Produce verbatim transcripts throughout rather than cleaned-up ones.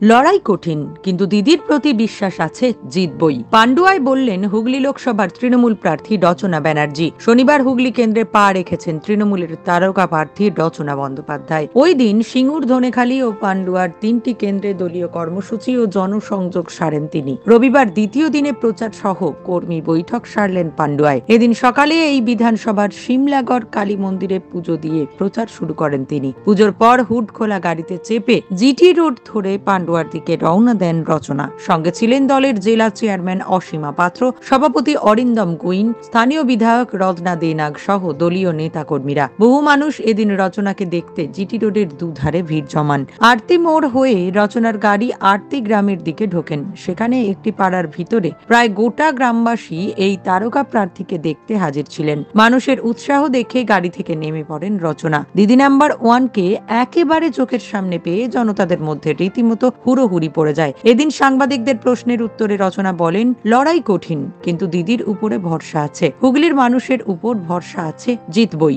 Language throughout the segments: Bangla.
লড়াই কঠিন, কিন্তু দিদির প্রতি বিশ্বাস আছে, জিতবই। পান্ডুয়ায় বললেন হুগলি লোকসভার তৃণমূল প্রার্থী রচনা ব্যানার্জি। শনিবার হুগলি কেন্দ্রে পা রেখেছেন তৃণমূলের তারকা প্রার্থী রচনা বন্দ্যোপাধ্যায়। ওই দিন সিঙ্গুর, ধনেখালি ও পান্ডুয়ার তিনটি কেন্দ্রে দলীয় কর্মসূচি ও জনসংযোগ সারেন তিনি। রবিবার দ্বিতীয় দিনে প্রচার সহ কর্মী বৈঠক সারলেন পান্ডুয়ায়। এদিন সকালে এই বিধানসভার শিমলাগড় কালী মন্দিরে পুজো দিয়ে প্রচার শুরু করেন তিনি। পুজোর পর হুড খোলা গাড়িতে চেপে জিটি রোড ধরে পান্ডুয়া দিকে রওনা দেন রচনা। সঙ্গে ছিলেন দলের জেলা চেয়ারম্যান অসীমা পাত্র, সভাপতি অরিন্দম গুইন, স্থানীয় বিধায়ক রত্না দেনাগ সহ দলীয় নেতা কর্মীরা। বহু মানুষ এদিন রচনাকে দেখতে জিটি রোডের দুধারে ভিড় জমান। আরতি মোড় হয়ে রচনার গাড়ি আরতি গ্রামের দিকে ঢোকেন। সেখানে একটি পাড়ার ভিতরে প্রায় গোটা গ্রামবাসী এই তারকা প্রার্থীকে দেখতে হাজির ছিলেন। মানুষের উৎসাহ দেখে গাড়ি থেকে নেমে পড়েন রচনা। দিদি নাম্বার ওয়ানকে একেবারে চোখের সামনে পেয়ে জনতাদের মধ্যে রীতিমতো হুড়োহুড়ি পড়ে যায়। এদিন সাংবাদিকদের প্রশ্নের উত্তরে রচনা বলেন, লড়াই কঠিন, কিন্তু দিদির উপরে ভরসা আছে। হুগলির মানুষের উপর ভরসা আছে, জিতবই।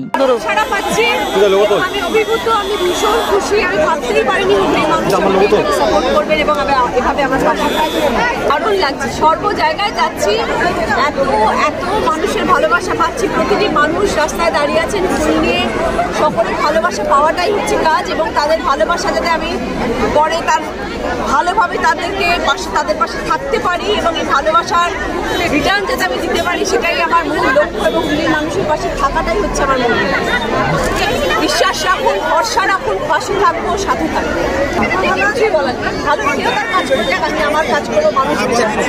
সর্ব জায়গায় যাচ্ছি, এত এত মানুষের ভালোবাসা পাচ্ছি। প্রতিটি মানুষ রাস্তায় দাঁড়িয়ে আছেন ফুল নিয়ে। সকলের ভালোবাসা পাওয়াটাই হচ্ছে কাজ, এবং তাদের ভালোবাসা যাতে আমি পরে তার ভালোভাবে তাদেরকে পাশে তাদের পাশে থাকতে পারি এবং এই ভালোবাসার রিটার্ন যাতে আমি দিতে পারি, সেটাই আমার মূল লক্ষ্য। এবং হুগলির মানুষের পাশে থাকাটাই হচ্ছে আমার মূল বিশ্বাস রাখুন, ভরসা রাখুন, পাশে থাকবো, সাথে থাকবো। কিছুই বলার নেই, ভালো কেউ তার কাজ করে যাক, আমি আমার কাজ করবো। মানুষ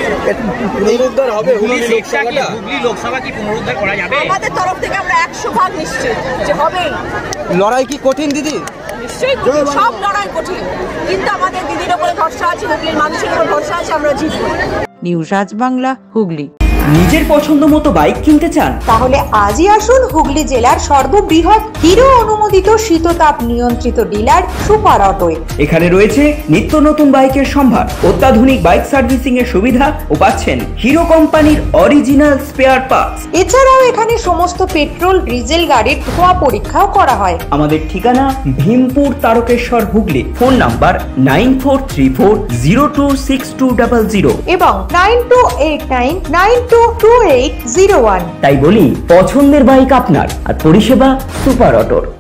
আমাদের তরফ থেকে আমরা একশো ভাগ নিশ্চিত যে হবে। লড়াই কি কঠিন দিদি? নিশ্চয়ই সব লড়াই কঠিন, কিন্তু আমাদের দিদির উপরে ভরসা আছে, হুগলির মানুষের উপর ভরসা আছে, আমরা জিতবো। নিউজ আজ বাংলা, হুগলি। নিজের পছন্দ মতো বাইক কিনতে চান? তাহলে আজই আসুন হুগলি জেলার সর্ববৃহৎ হিরো অনুমোদিত শীততাপ নিয়ন্ত্রিত ডিলার সুপার অটোয়। এখানে রয়েছে নিত্য নতুন বাইকের সম্ভার, অত্যাধুনিক বাইক সার্ভিসিং এর সুবিধা ও পাচ্ছেন হিরো কোম্পানির অরিজিনাল স্পেয়ার পার্টস। এছাড়াও এখানে সমস্ত পেট্রোল, ডিজেল গাড়ির ধোঁয়া পরীক্ষাও করা হয়। আমাদের ঠিকানা Bhimpur, Tarakeswar, Hooghly. Phone number nine four three four zero two six two double zero এবং nine two eight nine nine two two eight zero one. তাই বলি, পছন্দের বাইক আপনার আর পরিষেবা সুপার অটোর।